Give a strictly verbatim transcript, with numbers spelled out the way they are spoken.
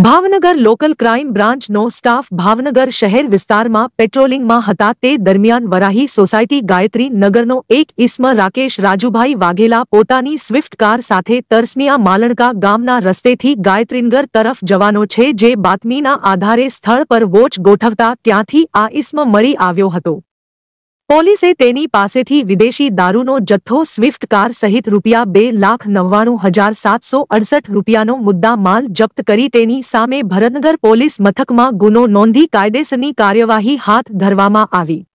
Bhavnagar local crime બ્રાન્ચનો staff Bhavnagar શહેર વિસ્તારમાં પેટ્રોલિંગમાં હતા તે દરમિયાન વરાહી સોસાયટી ગાયત્રી નગરનો એક ઇસમ રાકેશ રાજુભાઈ વાઘેલા પોતાની સ્વિફ્ટ કાર સાથે તરસમિયા માલણકા ગામના રસ્તેથી ગાયત્રીનગર તરફ જવાનો છે જે બાતમીના આધારે સ્થળ પર વોચ ગોઠવતા ત્યાંથી આ ઇસમ મળી આવ્યો હતો। પોલીસે તેની પાસેથી વિદેશી દારૂનો જથ્થો સ્વિફ્ટ કાર સહિત રૂપિયા બે લાખ નવ્વાણું હજાર સાતસો અડસઠ રૂપિયાનો મુદ્દા માલ જપ્ત કરી તેની સામે ભરતનગર પોલીસ મથકમાં ગુનો નોંધી કાયદેસરની કાર્યવાહી હાથ ધરવામાં આવી।